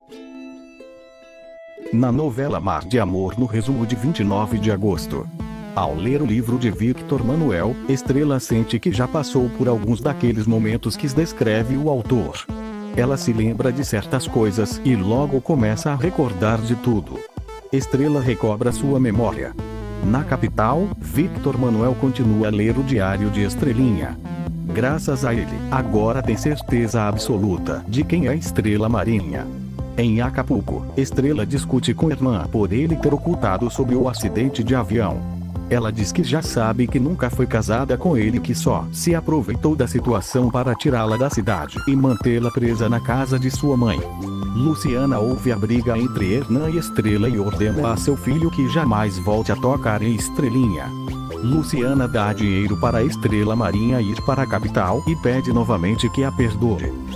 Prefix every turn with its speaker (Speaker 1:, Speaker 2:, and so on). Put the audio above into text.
Speaker 1: Na novela Mar de Amor, no resumo de 29 de agosto. Ao ler o livro de Victor Manuel, Estrela sente que já passou por alguns daqueles momentos que descreve o autor. Ela se lembra de certas coisas e logo começa a recordar de tudo. Estrela recobra sua memória. Na capital, Victor Manuel continua a ler o diário de Estrelinha. Graças a ele, agora tem certeza absoluta de quem é Estrela Marinha. Em Acapulco, Estrela discute com a irmã por ele ter ocultado sobre o acidente de avião. Ela diz que já sabe que nunca foi casada com ele, que só se aproveitou da situação para tirá-la da cidade e mantê-la presa na casa de sua mãe. Luciana ouve a briga entre Hernan e Estrela e ordena a seu filho que jamais volte a tocar em Estrelinha. Luciana dá dinheiro para a Estrela Marinha ir para a capital e pede novamente que a perdoe.